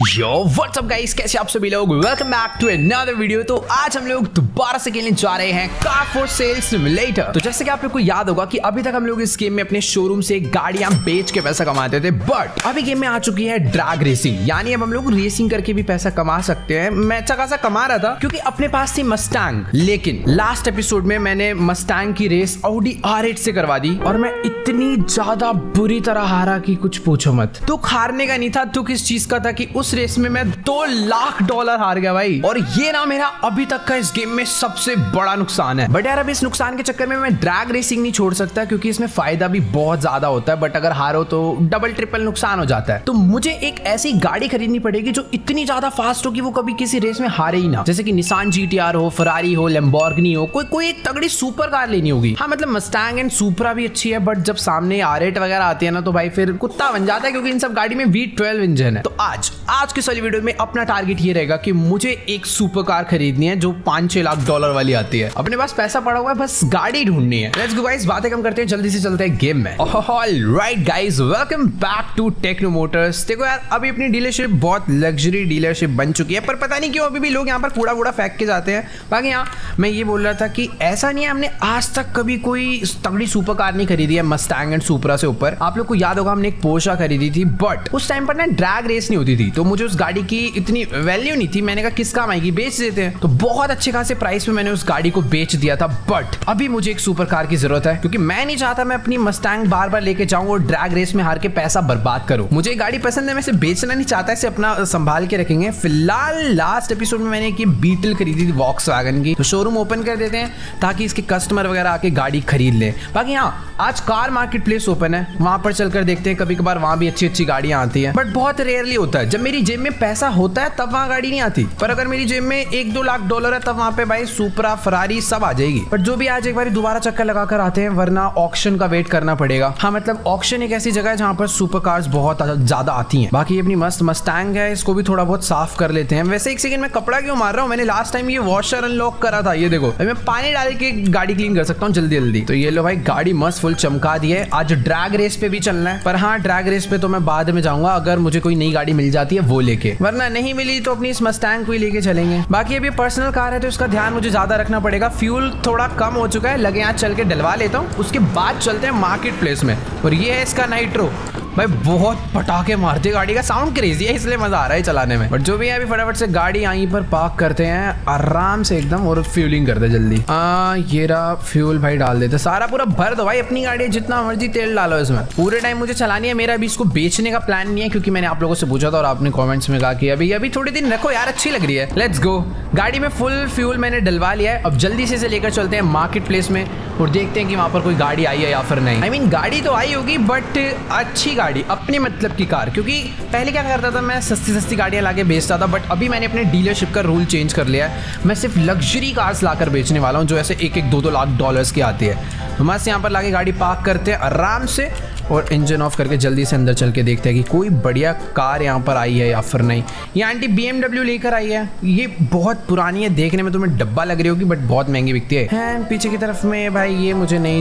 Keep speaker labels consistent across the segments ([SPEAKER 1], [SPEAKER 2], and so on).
[SPEAKER 1] Yo what's up guys, कैसे आप सभी लोग। Welcome back to another video. तो आज हम लोग दोबारा से खेलने जा रहे हैं कार फॉर सेल सिमुलेटर। तो जैसे कि आप लोग को याद होगा कि अभी तक हम लोग इस गेम में अपने शोरूम से गाड़ियां बेच के पैसा कमाते थे, बट अभी गेम में आ चुकी है ड्रैग रेसिंग, यानी अब हम लोग रेसिंग करके भी पैसा कमा सकते हैं। मैं अच्छा खासा कमा रहा था क्योंकि अपने पास थी मस्टैंग, लेकिन लास्ट एपिसोड में मैंने मस्टैंग की रेस ऑडी R8 से करवा दी और मैं इतनी ज्यादा बुरी तरह हारा कि कुछ पूछो मत। दुख हारने का नहीं था, दुख इस चीज का था कि उस रेस में मैं $2 लाख हार गया भाई। और ये ना मेरा अभी तक का इस गेम में सबसे बड़ा नुकसान है। बट यार अब इस नुकसान के चक्कर में मैं ड्रैग रेसिंग नहीं छोड़ सकता क्योंकि इसमें फायदा भी बहुत ज्यादा होता है, बट अगर हारो तो डबल ट्रिपल नुकसान हो जाता है। तो मुझे एक ऐसी गाड़ी खरीदनी पड़ेगी जो इतनी ज्यादा फास्ट हो कि वो कभी किसी रेस में हारे ही ना, जैसे कि निसान GTR हो, फरारी हो, लैम्बोर्गिनी हो, कोई एक तगड़ी सुपर कार लेनी होगी। हाँ मतलब मस्टैंग एंड सुपरा भी अच्छी है, बट जब सामने R8 वगैरह आती है ना तो भाई फिर कुत्ता बन जाता है क्योंकि इन सब गाड़ी में V12 इंजन है। तो आज के वाली वीडियो में अपना टारगेट ये रहेगा कि मुझे एक सुपर कार खरीदनी है जो $5-6 लाख वाली आती है। अपने पास पैसा पड़ा हुआ है, बस गाड़ी ढूंढनी है। लेट्स गो गाइस, बातें कम करते हैं, जल्दी से चलते हैं गेम में। Alright guys, welcome back to Techno Motors. देखो यार अभी अपनी डीलरशिप बहुत लग्जरी डीलरशिप बन चुकी है, पर पता नहीं क्यों अभी भी लोग यहाँ पर कूड़ा वूड़ा फेंक के जाते हैं। बाकी यहाँ मैं ये बोल रहा था कि ऐसा नहीं है, हमने आज तक कभी कोई तगड़ी सुपर कार नहीं खरीदी है मस्टैंग एंड सुपरा से ऊपर। आप लोग को याद होगा हमने एक पोर्शा खरीदी थी, बट उस टाइम पर ना ड्रैग रेस नहीं होती थी, तो मुझे उस गाड़ी की इतनी वैल्यू नहीं थी। मैंने कहा किस काम आएगी, बेच देते हैं। तो बहुत अच्छे खासे प्राइस में मैंने उस गाड़ी को बेच दिया था। बट अभी मुझे एक सुपर कार की जरूरत है क्योंकि मैं नहीं चाहता मैं अपनी मस्टैंग बार बार लेके जाऊं और ड्रैग रेस में हार के पैसा बर्बाद करूं। मुझे एक गाड़ी पसंद है, मैं इसे बेचना नहीं चाहता, इसे अपना संभाल के रखेंगे। फिलहाल लास्ट एपिसोड में मैंने एक बीटल खरीदी थी वॉक्सवैगन की, तो शोरूम ओपन कर देते हैं ताकि इसके कस्टमर वगैरह आके गाड़ी खरीद ले। बाकी हाँ आज कार मार्केट प्लेस ओपन है, वहां पर चलकर देखते हैं। कभी कभार वहां भी अच्छी अच्छी गाड़ियां आती हैं, बट बहुत रेयरली होता है। जब मेरी जेब में पैसा होता है तब वहां गाड़ी नहीं आती, पर अगर मेरी जेब में $1-2 लाख है तब वहां पे भाई सुपरा फरारी सब आ जाएगी। बट जो भी आज एक बार दोबारा चक्कर लगाकर आते हैं, वरना ऑक्शन का वेट करना पड़ेगा। हाँ मतलब ऑक्शन एक ऐसी जगह है जहाँ पर सुपर कार्स बहुत ज्यादा आती हैं। बाकी अपनी मस्त मस्टैंग है, इसको भी थोड़ा बहुत साफ कर लेते हैं। वैसे एक सेकंड में कपड़ा क्यों मार रहा हूँ, मैंने लास्ट टाइम ये वॉशर अनलॉक करा था। ये देखो मैं पानी डाल के गाड़ी क्लीन कर सकता हूँ जल्दी जल्दी। तो ये लो भाई गाड़ी मस्त फुल चमका दी है। आज ड्रैग रेस पे भी चलना है, पर हाँ ड्रैग रेस पे तो मैं बाद में जाऊंगा अगर मुझे कोई नई गाड़ी मिल जाती है वो लेके, वरना नहीं मिली तो अपनी इस मस्टैंग को ही लेके चलेंगे। बाकी अभी पर्सनल कार है तो इसका ध्यान मुझे ज्यादा रखना पड़ेगा। फ्यूल थोड़ा कम हो चुका है, लगे यहाँ चल के डलवा लेता हूँ, उसके बाद चलते हैं मार्केट प्लेस में। और ये है इसका नाइट्रो, भाई बहुत पटाखे मारती है गाड़ी का, साउंड क्रेजी है इसलिए मजा आ रहा है चलाने में। बट जो भी है अभी फटाफट से गाड़ी यहीं पर पार्क करते हैं आराम से एकदम और फ्यूलिंग करते जल्दी। ये रहा फ्यूल भाई, डाल देते, सारा पूरा भर दो भाई। अपनी गाड़ी है, जितना मर्जी तेल डालो इसमें, पूरे टाइम मुझे चलानी है। मेरा अभी इसको बेचने का प्लान नहीं है क्योंकि मैंने आप लोगों से पूछा था और आपने कॉमेंट्स में कहा कि अभी थोड़े दिन रखो यार, अच्छी लग रही है। लेट्स गो, गाड़ी में फुल फ्यूल मैंने डलवा लिया है। अब जल्दी से इसे लेकर चलते हैं मार्केट प्लेस में और देखते हैं कि वहां पर कोई गाड़ी आई है या फिर नहीं। I mean, गाड़ी तो आई होगी बट अच्छी गाड़ी, अपने मतलब की कार। क्योंकि पहले क्या करता था, मैं सस्ती गाड़ियां लाके बेचता था, बट अभी मैंने अपने डीलरशिप का रूल चेंज कर लिया है। मैं सिर्फ लग्जरी कार्स लाकर बेचने वाला हूं जो ऐसे $1-2 लाख की आती है। तो बस यहाँ पर लाके गाड़ी पार्क करते हैं आराम से और इंजन ऑफ करके जल्दी से अंदर चल के देखते हैं कि कोई बढ़िया कार यहाँ पर आई है या फिर नहीं। ये आंटी BMW लेकर आई है, ये बहुत पुरानी है, देखने में तुम्हें डब्बा लग रही होगी बट बहुत महंगी बिकती है। पीछे की तरफ में भाई ये मुझे नहीं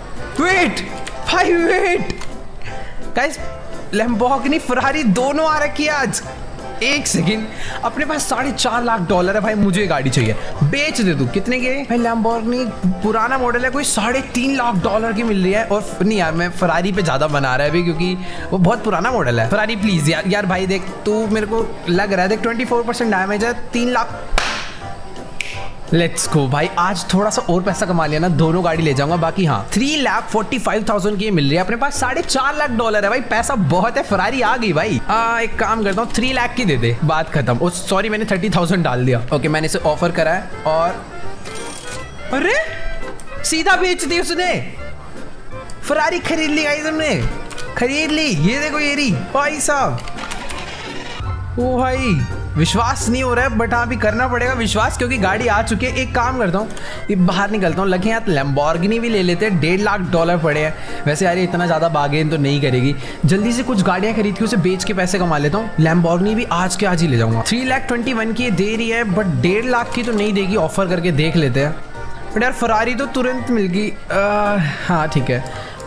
[SPEAKER 1] वेट भाई, वेट गाइस, लैम्बोर्गिनी फरारी दोनों आ रखी है आज। एक सेकंड, अपने पास $4.5 लाख है भाई, मुझे गाड़ी चाहिए, बेच दे तू। कितने की है भाई? लैम्बोर्गिनी पुराना मॉडल है, कोई $3.5 लाख की मिल रही है। और नहीं यार, मैं फरारी पे ज्यादा बना रहा है अभी क्योंकि वो बहुत पुराना मॉडल है। फरारी प्लीज यार भाई देख, तू मेरे को लग रहा है, देख 24% डैमेज है, 3 लाख। लेट्स गो भाई, आज थोड़ा सा और पैसा कमा लिया ना, दोनों गाड़ी ले जाऊंगा। बाकी हाँ 3,45,000 की मिल रही है, अपने पास $4.5 लाख है भाई, पैसा बहुत है। फरारी आ गई भाई। एक काम करता हूँ, 3 लाख की दे दे, बात खत्म। सॉरी मैंने 30,000 डाल दिया। ओके मैंने इसे ऑफर करा है और अरे सीधा बेच दी उसने। फरारी खरीद ली गाइस, हमने खरीद ली। ये देखो ये रही भाई साहब। ओ भाई विश्वास नहीं हो रहा है, बट हाँ अभी करना पड़ेगा विश्वास क्योंकि गाड़ी आ चुकी है। एक काम करता हूँ, ये बाहर निकलता हूँ, लगे यहाँ लैम्बोर्गिनी भी ले लेते हैं। $1.5 लाख पड़े हैं। वैसे यार इतना ज़्यादा बार्गेन तो नहीं करेगी। जल्दी से कुछ गाड़ियाँ खरीद के उसे बेच के पैसे कमा लेता हूँ। लैम्बोर्गिनी भी आज के आज ही ले जाऊँगा। 3,21,000 की दे रही है, बट $1.5 लाख की तो नहीं देगी, ऑफर करके देख लेते हैं। बट यार फरारी तो तुरंत मिल गई। हाँ ठीक है,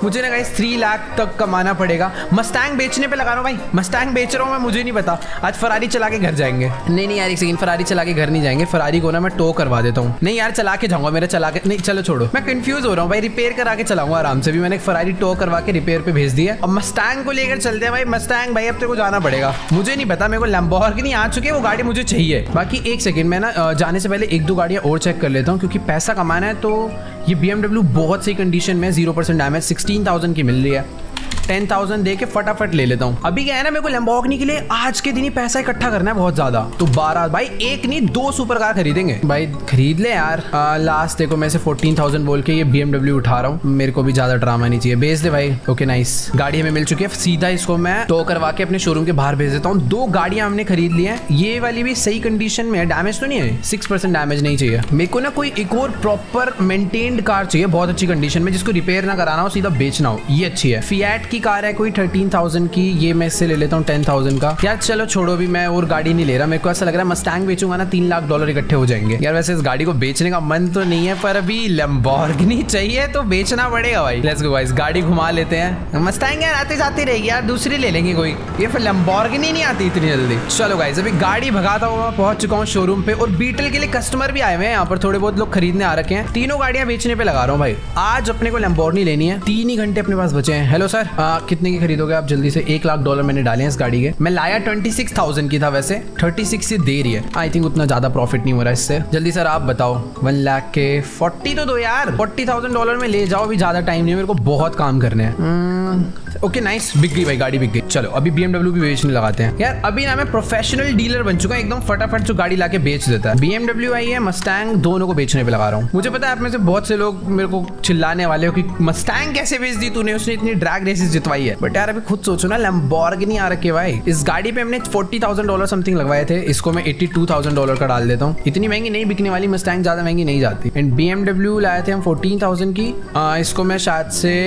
[SPEAKER 1] मुझे ना गाइस 3 लाख तक कमाना पड़ेगा। मस्टैंग बेचने पे लगा रहा हूँ भाई, मस्टैंग बेच रहा हूँ मैं, मुझे नहीं पता। आज फरारी चला के घर जाएंगे। नहीं यार एक सेकंड, फरारी चला के घर नहीं जाएंगे, फरारी को ना मैं टो करवा देता हूँ। नहीं यार चला के जाऊंगा, मेरा चला के नहीं, चलो छोड़ो, मैं कंफ्यूज हो रहा हूँ भाई, रिपेयर करा के चलाऊंगा आराम से। भी मैंने एक फरारी टो करवा के रिपेयर पे भेज दिया। अब मस्टैंग को लेकर चलते हैं भाई। मस्टैंग भाई अब तेरे को जाना पड़ेगा, मुझे नहीं पता, मेरे को लैम्बोर्गिनी आ चुकी है, वो गाड़ी मुझे चाहिए। बाकी एक सेकंड मैं ना जाने से पहले 1-2 गाड़ियां और चेक कर लेता हूँ, क्योंकि पैसा कमाना है। तो ये BMW बहुत सही कंडीशन में 0% डैमेज 16,000 की मिल रही है। 10,000 दे के फटाफट ले लेता हूँ। अभी क्या है ना, मेरे को लैम्बोर्गिनी के लिए आज के दिन ही पैसा इकट्ठा करना है बहुत ज्यादा। तो 12 भाई, एक नहीं 2 सुपर कार खरीदेंगे भाई, खरीद ले यार। लास्ट देखो मैं से 14,000 बोल के ये BMW उठा रहा हूँ, मेरे को भी ज्यादा ड्रामा नहीं चाहिए। भेज दे भाई। ओके नाइस, गाड़ी हमें मिल चुकी है। सीधा इसको मैं टो करवा के अपने शोरूम के बाहर भेज देता हूँ। 2 गाड़ियां हमने खरीद ली है, ये वाली भी सही कंडीशन में है, डैमेज तो नहीं है, 6% डैमेज नहीं चाहिए मेरे को ना। कोई एक और प्रॉपर मेंटेन्ड कार चाहिए बहुत अच्छी कंडीशन में, जिसको रिपेयर ना कराना हो, सीधा बेचना हो। ये अच्छी है, फिएट की कार है कोई 13,000 की, ये मैं इससे ले लेता हूँ 10,000 का। यार चलो छोड़ो, भी मैं और गाड़ी नहीं ले रहा। मेरे को ऐसा लग रहा है मस्टैंग बेचूंगा ना $3 लाख इकट्ठे हो जाएंगे। यार वैसे इस गाड़ी को बेचने का मन तो नहीं है, पर अभी लैम्बोर्गिनी चाहिए तो बेचना पड़ेगा भाई। लेट्स गो गाइस, गाड़ी घुमा लेते हैं। मस्टैंग यार आते जाती रहेगी यार, दूसरी ले लेंगे कोई, ये फिर लैम्बोर्गिनी नहीं आती इतनी जल्दी। चलो गाइस अभी गाड़ी भगाता हुआ पहुंच चुका हूँ शोरूम पे, और बीटल के लिए कस्टमर भी आए हुए हैं यहाँ पर, थोड़े बहुत लोग खरीदने आ रखे हैं। तीनों गाड़ियां बेचने पे लगा रहा हूँ भाई। आज अपने को लैम्बोर्गिनी लेनी है, 3 ही घंटे अपने पास बचे हैं। हेलो सर, कितने की खरीदोगे आप जल्दी से? $1 लाख मैंने डाले हैं इस गाड़ी के। मैं लाया 26,000 की था, वैसे 36 से दे रही है। आई थिंक उतना ज्यादा प्रॉफिट नहीं हो रहा है इससे। जल्दी सर आप बताओ, 1 लाख के 40 तो दो यार, $40,000 में ले जाओ, अभी ज्यादा टाइम नहीं है, मेरे को बहुत काम करने हैं। ओके नाइस, बिक गई भाई, गाड़ी बिक गई। चलो अभी BMW भी बेचने लगाते हैं यार। अभी ना मैं प्रोफेशनल डीलर बन चुका हूँ, एकदम फटाफट जो गाड़ी लाके बेच देता है। BMW आई है, मस्टैंग, दोनों को बेचने पे लगा रहा हूँ। मुझे पता है आप में से बहुत से लोग मेरे को चिल्लाने वाले हो कि मस्टैंग कैसे बेच दी तूने, उसने इतनी ड्रैग रेसेस जितवाई है। बट यार अभी खुद सोचो ना, लैम्बोर्गिनी आ रखे भाई। इस गाड़ी पे हमने $40,000 समथिंग लगवाए थे, इसको मैं $82,000 का डाल देता हूँ। इतनी महंगी नहीं बिकने वाली, मस्टैंग ज्यादा महंगी नहीं जाती। एंड BMW लाए थे हम 14,000 की, इसको मैं शायद से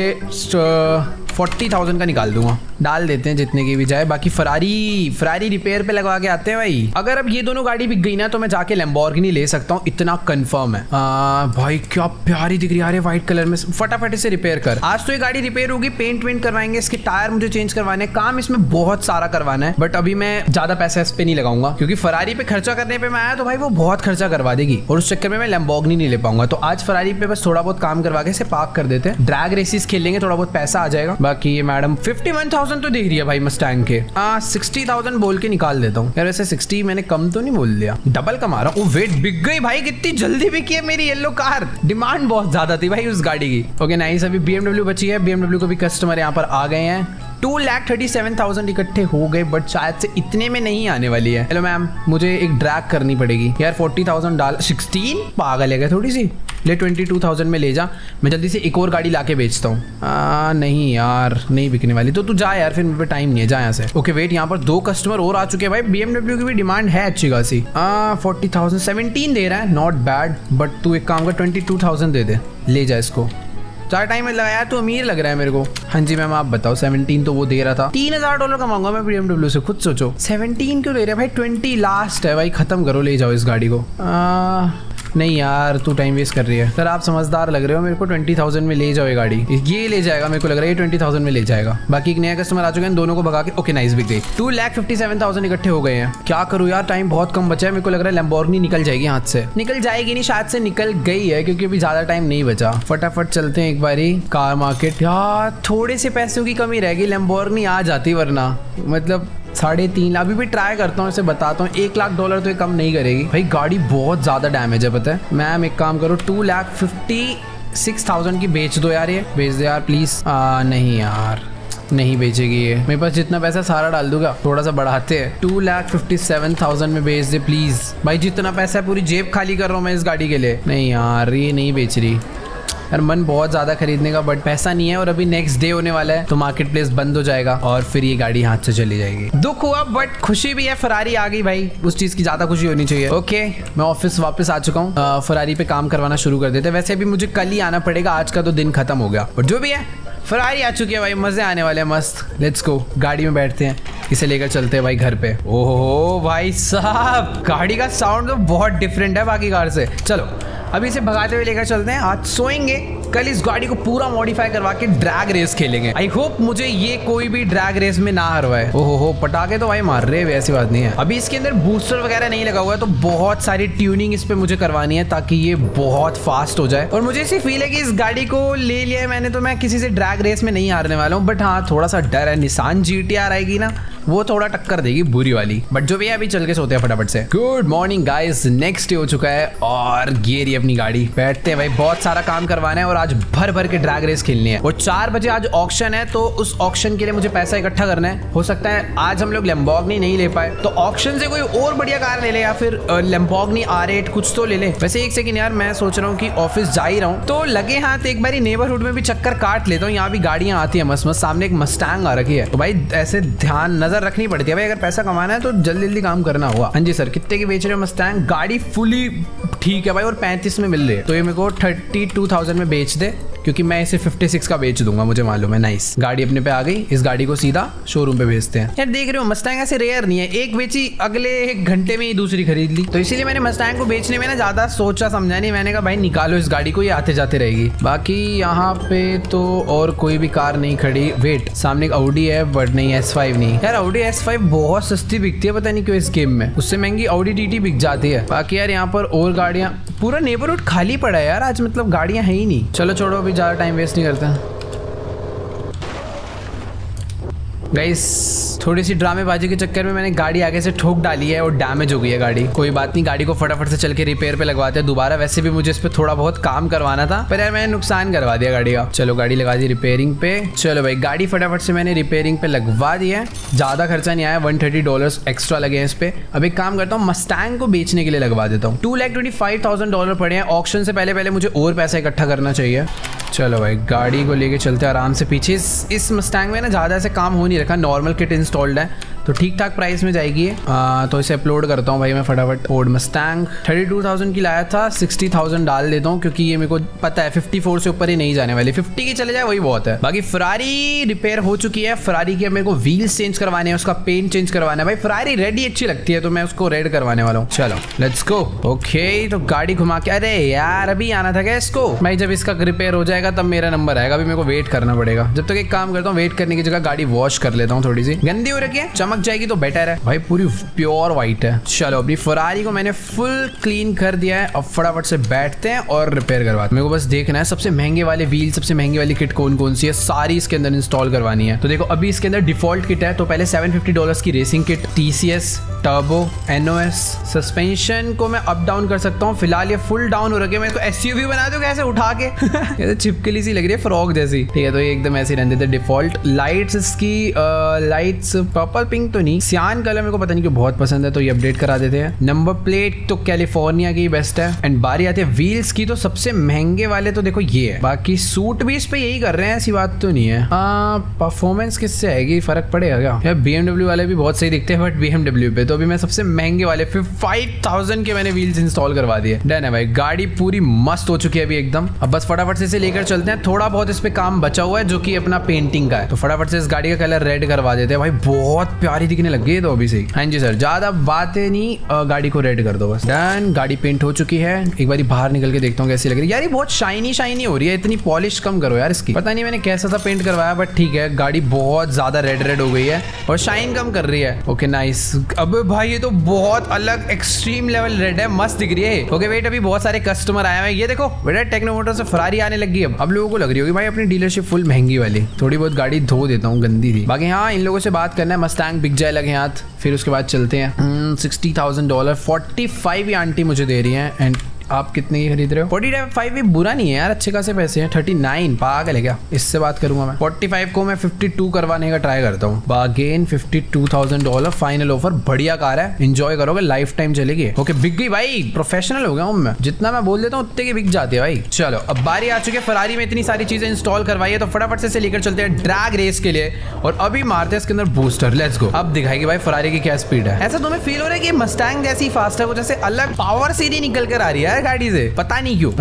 [SPEAKER 1] 40,000 का निकाल दूंगा, डाल देते हैं जितने की भी जाए। बाकी फरारी रिपेयर पे लगवा के आते हैं भाई। अगर अब ये दोनों गाड़ी बिक गई ना, तो मैं जाके लैम्बोर्गिनी ले सकता हूँ, इतना कंफर्म है। भाई क्या प्यारी दिख रही है व्हाइट कलर में, फटाफट इसे रिपेयर कर। आज तो ये गाड़ी रिपेयर होगी, पेंट वेंट करवाएंगे, इसके टायर मुझे चेंज करवाने, काम इसमें बहुत सारा करवाना है। बट अभी मैं ज्यादा पैसा इस पे नहीं लगाऊंगा, क्योंकि फरारी पे खर्चा करने पे मैं आया तो भाई वो बहुत खर्चा करवा देगी, और उस चक्कर में मैं लैम्बोर्गिनी नहीं ले पाऊंगा। तो आज फरारी पे बस थोड़ा बहुत काम करवा के इसे पार्क कर देते हैं, ड्रैग रेसेस खेलेंगे, थोड़ा बहुत पैसा आ जाएगा। बाकी ये मैडम 51,000 तो दे रही है भाई मस्टैंग के। 60,000 बोल के निकाल देता हूँ यार, वैसे 60 मैंने कम तो नहीं बोल दिया, डबल कमा रहा हूँ। वेट बिक गई भाई, कितनी जल्दी बिकी है मेरी येलो कार, डिमांड बहुत ज्यादा थी भाई उस गाड़ी की। ओके नाइस, अभी BMW बची है, BMW को भी कस्टमर यहाँ पर आ गए हैं। 2,37,000 इकट्ठे हो गए, बट शायद से इतने में नहीं आने वाली है। हेलो मैम, मुझे एक ड्रैग करनी पड़ेगी यार, 40,000 डाल, 16 पागल है क्या थोड़ी सी, ले 22,000 में ले जा। मैं जल्दी से एक और गाड़ी लाके बेचता हूँ। नहीं यार नहीं बिकने वाली, तो तू जा यार, फिर मेरे पे टाइम नहीं है, जा यहाँ से। ओके वेट, यहाँ पर 2 कस्टमर और आ चुके हैं भाई। BMW की भी डिमांड है अच्छी खासी। 40,000, 17 दे रहा है, नॉट बैड। बट तू एक काम कर, 22,000 दे दे, ले जा इसको। चार टाइम में लगाया, तो अमीर लग रहा है मेरे को। हाँ जी मैम आप बताओ। 17 तो वो दे रहा था, $3,000 कमाऊंगा मैं BMW से, खुद सोचो। 17 क्यों ले रहे भाई, 20 लास्ट है भाई, खत्म करो, ले जाओ इस गाड़ी को। नहीं यार तू टाइम वेस्ट कर रही है सर, आप समझदार लग रहे हो, मेरे को 20,000 में ले जाओ ये गाड़ी, ये ले जाएगा, मेरे को लग रहा है ये 20,000 में ले जाएगा। बाकी एक नया कस्टमर आ चुके हैं, दोनों को भगा के। ओके नाइस, बिक गई। 2,57,000 इकट्ठे हो गए हैं। क्या करूँ यार, टाइम बहुत कम बचा है, मेरे को लग रहा है लैम्बोर्गिनी निकल जाएगी हाथ से। निकल जाएगी नहीं, शायद से निकल गई है, क्योंकि अभी ज्यादा टाइम नहीं बचा। फटाफट चलते हैं एक बारी कार मार्केट। यार थोड़े से पैसों की कमी रहेगी, लैम्बोर्गिनी आ जाती, वरना मतलब 3.5 लाख। अभी भी ट्राई करता हूँ, इसे बताता हूँ, $1 लाख तो ये कम नहीं करेगी भाई। गाड़ी बहुत ज्यादा डैमेज है पता है। मैम एक काम करो, 2,56,000 की बेच दो यार, ये बेच दो यार प्लीज। नहीं यार नहीं बेचेगी ये, मेरे पास जितना पैसा सारा डाल दूंगा, थोड़ा सा बढ़ाते हैं, 2,57,000 में बेच दे प्लीज भाई। जितना पैसा है पूरी जेब खाली कर रहा हूँ मैं इस गाड़ी के लिए। नहीं यार ये नहीं बेच रही यार, मन बहुत ज्यादा खरीदने का, बट पैसा नहीं है, और अभी नेक्स्ट डे होने वाला है, तो मार्केट प्लेस बंद हो जाएगा और फिर ये गाड़ी हाथ से चली जाएगी। दुख हुआ बट खुशी भी है, फरारी आ गई भाई, उस चीज की ज्यादा खुशी होनी चाहिए। ओके मैं ऑफिस वापस आ चुका हूँ, फरारी पे काम करवाना शुरू कर देते। वैसे भी मुझे कल ही आना पड़ेगा, आज का तो दिन खत्म हो गया, बट जो भी है फरारी आ चुकी है भाई, मजे आने वाले हैं मस्त। लेट्स गो, गाड़ी में बैठते हैं, इसे लेकर चलते हैं भाई घर पे। ओहो भाई साहब, गाड़ी का साउंड तो बहुत डिफरेंट है बाकी कार से। चलो अभी इसे भगाते हुए लेकर चलते हैं, आज सोएंगे कल इस गाड़ी को पूरा मॉडिफाई करवा के ड्रैग रेस खेलेंगे। आई होप मुझे ये कोई भी ड्रैग रेस में ना हरवाए। ओहो हो, पटाखे तो भाई मार रहे हैं, ऐसी बात नहीं है। अभी इसके अंदर बूस्टर वगैरह नहीं लगा हुआ है, तो बहुत सारी ट्यूनिंग इस पे मुझे करवानी है ताकि ये बहुत फास्ट हो जाए। और मुझे ऐसी फील है कि इस गाड़ी को ले लिया है मैंने तो मैं किसी से ड्रैग रेस में नहीं हारने वाला हूँ। बट हाँ, थोड़ा सा डर है, निसान GTR आएगी ना, वो थोड़ा टक्कर देगी बुरी वाली। बट जो भी है अभी चल के सोते हैं फटाफट से। Good morning guys, next day हो चुका है और ये रही अपनी गाड़ी। बैठते हैं भाई, बहुत सारा काम करवाना है और आज भर भर के ड्रैग रेस खेलनी है। और 4 बजे आज ऑक्शन है, तो उस ऑक्शन के लिए मुझे पैसा इकट्ठा करना है। हो सकता है आज हम लोग लैम्बोर्गिनी नहीं ले पाए, तो ऑक्शन से कोई और बढ़िया कार ले ले या फिर लैम्बोर्गिनी R8 कुछ तो ले ले। वैसे एक सेकंड यार, मैं सोच रहा हूँ कि ऑफिस जा ही रहा हूँ तो लगे हाथ एक बारी नेबरहुड में भी चक्कर काट लेता हूँ। यहाँ भी गाड़ियां आती है मस्त मस्त। सामने एक मस्टैंग आ रखी है, तो भाई ऐसे ध्यान नजर रखनी पड़ती है भाई। अगर पैसा कमाना है तो जल्दी जल्दी काम करना होगा। हाँ जी सर, कितने की बेच रहे हो मस्टैंग? गाड़ी फुली ठीक है भाई और 35 में मिल रही है, तो ये मेरे को 32,000 में बेच दे, क्योंकि मैं इसे 56 का बेच दूंगा, मुझे मालूम है। नाइस, गाड़ी अपने पे आ गई। इस गाड़ी को सीधा शोरूम पे भेजते हैं। यार देख रहे हो, मस्टैंग ऐसे रेयर नहीं है, एक बेची अगले 1 घंटे में ही दूसरी खरीद ली। तो इसीलिए मैंने मस्टैंग को बेचने में ना ज्यादा सोचा समझा नहीं। मैंने कहा भाई निकालो इस गाड़ी को, ये आते जाते रहेगी। बाकी यहाँ पे तो और कोई भी कार नहीं खड़ी। वेट, सामने एक ऑडी है बट नहीं, S5 नहीं। यार ऑडी S5 बहुत सस्ती बिकती है, पता नहीं क्यों इस गेम में। उससे महंगी ऑडी TT बिक जाती है। बाकी यार यहाँ पर और गाड़ियां, पूरा नेबरहुड खाली पड़ा है यार आज, मतलब गाड़ियां है ही नहीं। चलो छोड़ो, अभी ज्यादा टाइम वेस्ट नहीं करते। गाइस, थोड़ी सी ड्रामेबाजी के चक्कर में मैंने गाड़ी आगे से ठोक डाली है और डैमेज हो गई है गाड़ी। कोई बात नहीं, गाड़ी को फटाफट से चल के रिपेयर पे लगवाते हैं दोबारा। वैसे भी मुझे इस पे थोड़ा बहुत काम करवाना था, पर यार मैंने नुकसान करवा दिया गाड़ी का। चलो गाड़ी लगा दी रिपेयरिंग पे। चलो भाई, गाड़ी फटाफट से मैंने रिपेयरिंग पे लगवा दी है। ज्यादा खर्चा नहीं आया, $130 एक्स्ट्रा लगे हैं इस पे। अब एक काम करता हूँ, मस्टैंग को बेचने के लिए लगवा देता हूँ। $2,25,000 पड़े हैं। ऑक्शन से पहले मुझे और पैसा इकट्ठा करना चाहिए। चलो भाई, गाड़ी को लेके चलते हैं आराम से पीछे। इस मस्टैंग में ना ज़्यादा ऐसे काम हो नहीं रखा, नॉर्मल किट इंस्टॉल्ड है, तो ठीक ठाक प्राइस में जाएगी ये। तो इसे अपलोड करता हूँ भाई मैं फटाफट। फोर्ड मस्टैंग 32,000 की लाया था, 60,000 डाल देता हूँ, क्योंकि ये मेरे को पता है 54 से ऊपर ही नहीं जाने वाली। 50 की चले जाए वही बहुत है। बाकी फरारी रिपेयर हो चुकी है। फरारी की मेरे को व्हील्स चेंज करवाने हैं, उसका पेंट चेंज करवाना है। भाई फरारी रेड ही अच्छी लगती है, तो मैं उसको रेड करवाने वाला हूँ। चलो लेट्स गो। ओके, तो गाड़ी घुमा के, अरे यार अभी आना था क्या इसको? भाई जब इसका रिपेयर हो जाएगा तब मेरा नंबर आएगा। अभी मेरे को वेट करना पड़ेगा। जब तक एक काम करता हूँ, वेट करने की जगह गाड़ी वॉश कर लेता हूँ। थोड़ी सी गंदी हो रखी है, चमक जाएगी तो बेटर है। भाई पूरी प्योर व्हाइट है। चलो अपनी फरारी को मैंने फुल क्लीन कर दिया है। अब फटाफट से बैठते हैं और रिपेयर करवाते हैं। मेरे को बस देखना है सबसे महंगे वाले व्हील, सबसे महंगी वाली किट कौन कौन सी है, सारी इसके अंदर इंस्टॉल करवानी है। तो देखो अभी इसके अंदर डिफॉल्ट किट है, तो पहले $750 की racing kit, TCS, turbo, NOS, suspension को मैं अप डाउन कर सकता हूँ। फिलहाल ये फुल डाउन हो रखी है। मैं इसको SUV बना दूं कैसे उठा के? ये तो चिपकली सी लग रही है, फ्रॉग जैसी। ठीक है, तो ये एकदम ऐसे रहने देते डिफॉल्ट। लाइट्स इसकी लाइट्स पर्पल पिंक तो नहीं, सियान कलर मेरे को पता नहीं क्यों बहुत पसंद है, तो ये अपडेट करा देते हैं। नंबर प्लेट तो कैलिफोर्निया की बेस्ट है। एंड बारी आती है व्हील्स की, तो सबसे महंगे वाले तो देखो ये है। बाकी सूट भी इस पे यही कर रहे हैं, ऐसी बात तो नहीं है। परफॉर्मेंस किससे आएगी, फर्क पड़ेगा क्या? यार BMW वाले भी बहुत सही दिखते हैं, बट BMW पे तो अभी मैं सबसे महंगे वाले 5,000 के मैंने व्हील्स इंस्टॉल करवा दिए। डन है भाई, गाड़ी पूरी मस्त हो चुकी है अभी एकदम। अब बस फटाफट से इसे लेकर चलते हैं। थोड़ा बहुत इस पे काम बचा हुआ है जो कि अपना पेंटिंग का है, तो फटाफट से इस गाड़ी का कलर रेड करवा देते हैं। भाई बहुत प्यारी दिखने लग गई तो अभी से। हाँ जी सर, ज्यादा बातें नहीं, गाड़ी को रेड कर दो बस। डन, गाड़ी पेंट हो चुकी है। एक बार बाहर निकल के देखता हूँ कैसी लग रही है। यार ये बहुत शाइनी हो रही है, इतनी पॉलिश कम करो यार इसकी। पता नहीं मैंने कैसा सा पेंट करवाया, बट ठीक है, गाड़ी बहुत ज्यादा रेड हो गई है और शाइन कम कर रही है। Okay nice. अब भाई ये तो बहुत अलग एक्सट्रीम लेवल रेड है, मस्त दिख रही है। ओके वेट, अभी बहुत सारे कस्टमर आए हैं। ये देखो बेटा, टेक्नो मोटर्स से फरारी आने लगी है। अब लोगों को लग रही होगी भाई अपनी डीलरशिप फुल महंगी वाली। थोड़ी बहुत गाड़ी धो देता हूँ, गंदी थी। बाकी हाँ, इन लोगों से बात करना है, मस्टैंग बिक जाए लगे हाथ, फिर उसके बाद चलते हैं। $60,000, 45 ये आंटी मुझे दे रही है। एंड आप कितने की खरीद रहे हो? 45 भी बुरा नहीं है यार, अच्छे खासे पैसे हैं। 39 पागल है क्या? इससे बात करूंगा मैं। 45 को मैं 52 करवाने का ट्राई करता हूँ। Bargain $52,000 final offer. बढ़िया कार है, एंजॉय करोगे, लाइफ टाइम चलेगी। ओके बिक गई भाई, प्रोफेशनल हो गया हूँ मैं। जितना मैं बोल देता हूँ उतने की बिक जाती है भाई। चलो अब बारी आ चुकी है, फरारी में इतनी सारी चीजें इंस्टॉल करवाई है, तो फटाफट से लेकर चलते हैं ड्रैग रेस के लिए और अभी मारते हैं इसके अंदर बूस्टर। Let's go. अब दिखाएगी भाई फरारी की क्या स्पीड है। ऐसा तुम्हें फील हो रहा है कि मस्टैंग जैसी फास्ट है, वो जैसे अलग पावर सीधी निकल कर आ रही है गाड़ी से, पता नहीं क्यों। मतलब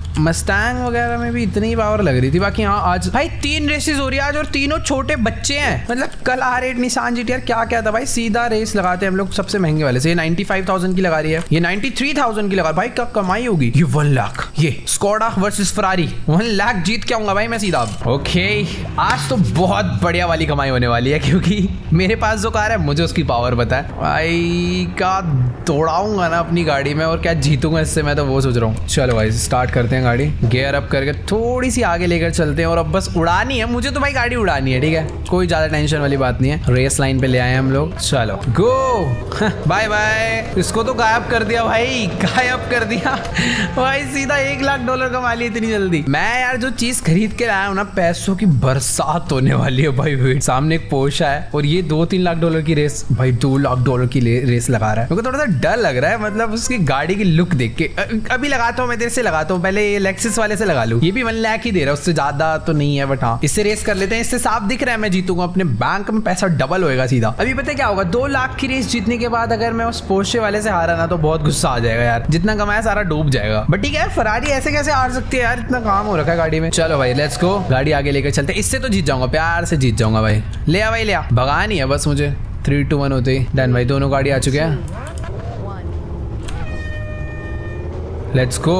[SPEAKER 1] मस्टैंग वगैरह में भी इतनी पावर लग रही थी। बाकी हाँ आज भाई 3 रेसेस हो रही है आज और तीनों छोटे बच्चे हैं। मतलब कल R8 निसान GT-R क्या था भाई, सीधा रेस लगाते हैं हम लोग सबसे महंगे वाले से। ये 95,000 की लगा रही है, ये 93,000 की लगा। भाई क्या कमाई होगी। ये 1 लाख, ये स्कोडा वर्सेस फरारी 1 लाख जीत के आऊंगा भाई मैं सीधा। ओके आज तो बहुत बढ़िया वाली कमाई होने वाली है, क्योंकि मेरे पास जो कार है मुझे उसकी पावर पता है भाई। क्या दौड़ाऊंगा ना अपनी गाड़ी में और क्या जीतूंगा इससे, मैं तो वो सोच रहा हूँ। चलो भाई स्टार्ट करते हैं गाड़ी, गियर अप करके थोड़ी सी आगे लेकर चलते हैं। और अब बस उड़ानी है मुझे तो भाई, गाड़ी उड़ानी है, ठीक है, कोई ज्यादा टेंशन वाली बात नहीं है। रेस लाइन पे ले आए हम लोग, चलो गो बाय बाय। इसको तो गायब कर दिया भाई, गायब कर दिया भाई। सीधा $1 लाख कमा लिया इतनी जल्दी। मैं यार जो चीज खरीद के लाया हूँ ना, पैसों की बरसात होने वाली है भाई। वेट, सामने एक पोर्शा है और ये $2-3 लाख की रेस, भाई $2 लाख की रेस लगा रहा है। मेरे को थोड़ा सा डर लग रहा है, मतलब उसकी गाड़ी की लुक देख के। अभी लगाता हूँ मैं, देर से लगाता हूँ, पहले ये लेक्सिस वाले से लगा लूं। ये भी 1 लाख ही दे रहा है, उससे ज्यादा तो नहीं है, बट हाँ इससे रेस कर लेते हैं। इससे साफ दिख रहा है मैं जीतूंगा, अपने बैंक में पैसा डबल होएगा सीधा। अभी पता है क्या होगा, 2 लाख की रेस जीतने के बाद अगर मैं उस पोर्शे वाले से हारा ना तो बहुत गुस्सा आ जाएगा यार, जितना कमाया सारा डूब जाएगा। बट ठीक है, फरारी ऐसे कैसे हार सकती है यार, इतना काम हो रखा है गाड़ी में। चलो भाई लेट्स गो, गाड़ी आगे लेकर चलते। इससे तो जीत जाऊंगा, प्यार से जीत जाऊंगा भाई। ले आ भाई ले आ, भगानी है बस मुझे। 3, 2, 1 होते ही डन भाई, दोनों गाड़ी आ चुके हैं। लेट्स गो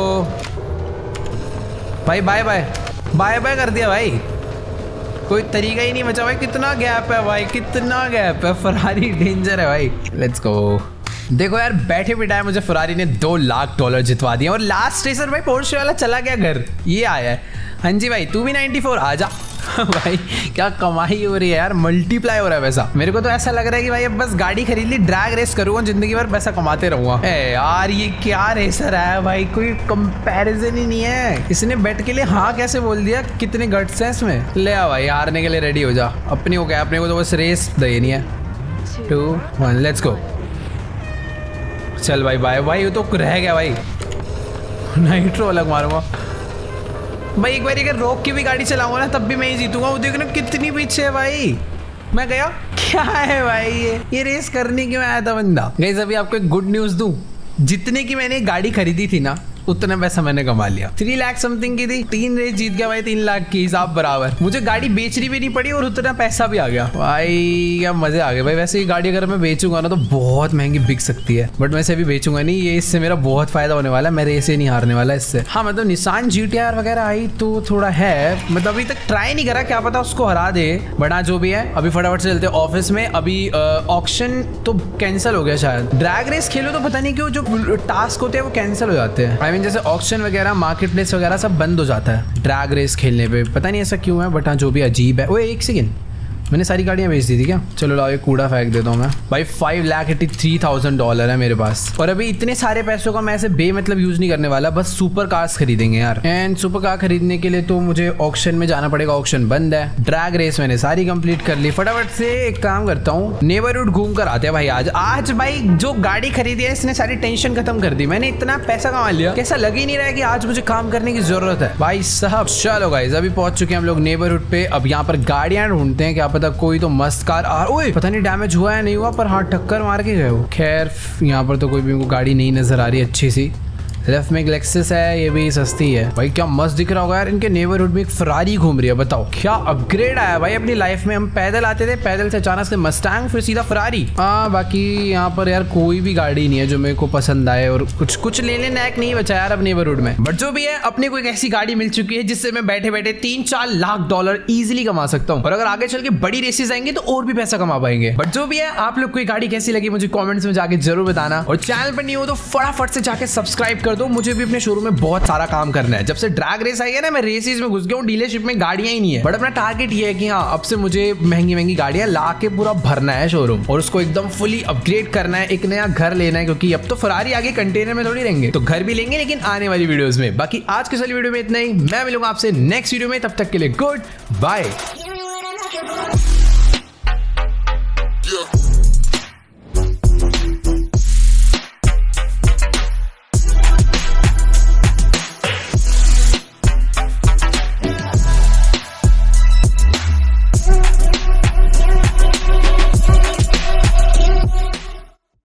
[SPEAKER 1] भाई, बाय बाय बाय बाय कर दिया भाई, कोई तरीका ही नहीं बचा भाई। कितना गैप है भाई, कितना गैप है, फरारी डेंजर है भाई। Let's go. देखो यार बैठे बिठाए मुझे फरारी ने $2 लाख जितवा दिए। और लास्ट रेसर भाई पोर्शे वाला चला गया घर, ये आया है। हाँ जी भाई तू भी 94 आ जा भाई क्या कमाई हो रही है यार, मल्टीप्लाई हो रहा है पैसा। मेरे को तो ऐसा लग रहा है कि भाई अब बस गाड़ी खरीद ली, ड्रैग रेस करूंगा, जिंदगी भर पैसा कमाते रहूंगा। यार ये क्या रेसर है भाई, कोई कंपैरिजन ही नहीं है। इसने बेट के लिए हाँ कैसे बोल दिया, कितने गट्स हैं इसमें। ले आ भाई, हारने के लिए रेडी हो जा। अपनी हो गया, अपने को तो बस रेस देनी है। 2, 1 लेट्स गो। चल भाई बाय भाई, ये तो रह गया भाई, नाइट्रो अलग मारूंगा भाई। एक बार अगर रोक के भी गाड़ी चलाऊंगा ना तब भी मैं ही जीतूंगा। वो देखो ना कितनी पीछे है भाई, मैं गया। क्या है भाई ये रेस करने क्यों आया था बंदा। गाइस अभी आपको एक गुड न्यूज दूं, जितने की मैंने गाड़ी खरीदी थी ना उतना पैसा मैंने कमा लिया। 3 लाख समथिंग की थी, 3 रेस जीत गया भाई, 3 लाख की हिसाब बराबर। मुझे गाड़ी बेचनी भी नहीं पड़ी और उतना पैसा भी आ गया भाई, क्या मजे आ गए भाई। वैसे ये गाड़ी अगर मैं बेचूंगा ना तो बहुत महंगी बिक सकती है, बट मैं इसे भी बेचूंगा नहीं। ये इससे मेरा बहुत फायदा होने वाला है, मैं रेस ही नहीं हारने वाला इससे। हाँ मतलब निसान GT-R वगैरह आई तो थोड़ा है, मतलब अभी तक ट्राई नहीं करा, क्या पता उसको हरा दे। बट जो भी है अभी फटाफट से चलते ऑफिस में। अभी ऑक्शन तो कैंसिल हो गया शायद। ड्रैग रेस खेलो तो पता नहीं क्यों जो टास्क होते हैं वो कैंसिल हो जाते हैं। जैसे ऑक्शन वगैरह, मार्केट प्लेस वगैरह सब बंद हो जाता है ड्रैग रेस खेलने पे, पता नहीं ऐसा क्यों है, बट हाँ जो भी अजीब है। ओए एक सेकंड, मैंने सारी गाड़ियां बेच दी थी क्या। चलो लाओ ये कूड़ा फेंक देता हूँ मैं भाई। $5,83,000 है मेरे पास। और अभी इतने सारे पैसों का मैं ऐसे बेमतलब यूज नहीं करने वाला, बस सुपर कार्स खरीदेंगे यार। एंड सुपर कार खरीदने के लिए तो मुझे ऑक्शन में जाना पड़ेगा, ऑक्शन बंद है। ड्रैग रेस मैंने सारी कंप्लीट कर ली। फटाफट से एक काम करता हूँ, नेबरहुड घूम कर आते हैं भाई। आज भाई जो गाड़ी खरीदी है इसने सारी टेंशन खत्म कर दी। मैंने इतना पैसा कमा लिया, कैसा लग ही नहीं रहा है कि आज मुझे काम करने की जरूरत है भाई साहब। चलो गाइस अभी पहुंच चुके हैं हम लोग नेबरहुड पे। अब यहाँ पर गाड़ियां ढूंढते हैं, क्या पता कोई तो मस्त कार ओए पता नहीं डैमेज हुआ है नहीं हुआ, पर हाँ टक्कर मार के गए हो। खैर यहाँ पर तो कोई भी गाड़ी नहीं नजर आ रही अच्छी सी। लेफ्ट में एक लेक्सस है, ये भी सस्ती है भाई। क्या मस्त दिख रहा होगा यार। इनके नेबरहुड में एक फरारी घूम रही है, बताओ क्या अपग्रेड आया भाई अपनी लाइफ में। हम पैदल आते थे, पैदल से अचानक से मस्टैंग, फिर सीधा फरारी। बाकी यहाँ पर यार कोई भी गाड़ी नहीं है जो मेरे को पसंद आए, और कुछ लेने लायक नहीं बचा यार अब नेबरहुड में। बट जो भी है अपने को एक ऐसी गाड़ी मिल चुकी है जिससे मैं बैठे बैठे $3-4 लाख इजिली कमा सकता हूँ। और अगर आगे चल के बड़ी रेसेस आएंगे तो और भी पैसा कमा पाएंगे। बट जो भी है आप लोग को गाड़ी कैसी लगी मुझे कॉमेंट्स में जाके जरूर बताना। और चैनल पर नहीं हो तो फटाफट से जाके सब्सक्राइब कर दो। मुझे भी अपने शोरूम में बहुत सारा काम करना है। जब से ड्रैग रेस आई है ना, मैं रेसेस में घुस गया हूँ, डीलरशिप में गाड़ियां ही नहीं है। बट अपना टारगेट ये है कि हाँ अब से मुझे महंगी महंगी गाड़ियां ला के पूरा भरना है शोरूम, और उसको एकदम फुली अपग्रेड करना है। एक नया घर लेना है, क्योंकि अब तो फरारी आगे कंटेनर में थोड़ी रहेंगे, तो घर भी लेंगे लेकिन आने वाली वीडियोस में। बाकी आज के सारी वीडियो में इतना ही, मैं मिलूंगा आपसे नेक्स्ट वीडियो में, तब तक के लिए गुड बाय।